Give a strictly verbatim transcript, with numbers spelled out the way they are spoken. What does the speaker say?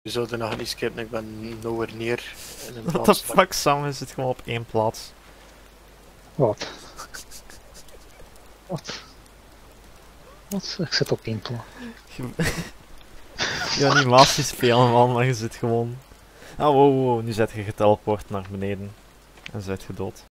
Je zult er nog niet skippen, ik ben nowhere near in een What the plaats. fuck, Sam, is het gewoon op één plaats. Wat? Wat? Wat? Ik zit op één plaats. Je animaties spelen man, maar je zit gewoon... Oh wow, wow, nu zit je geteleport naar beneden. En zit je dood.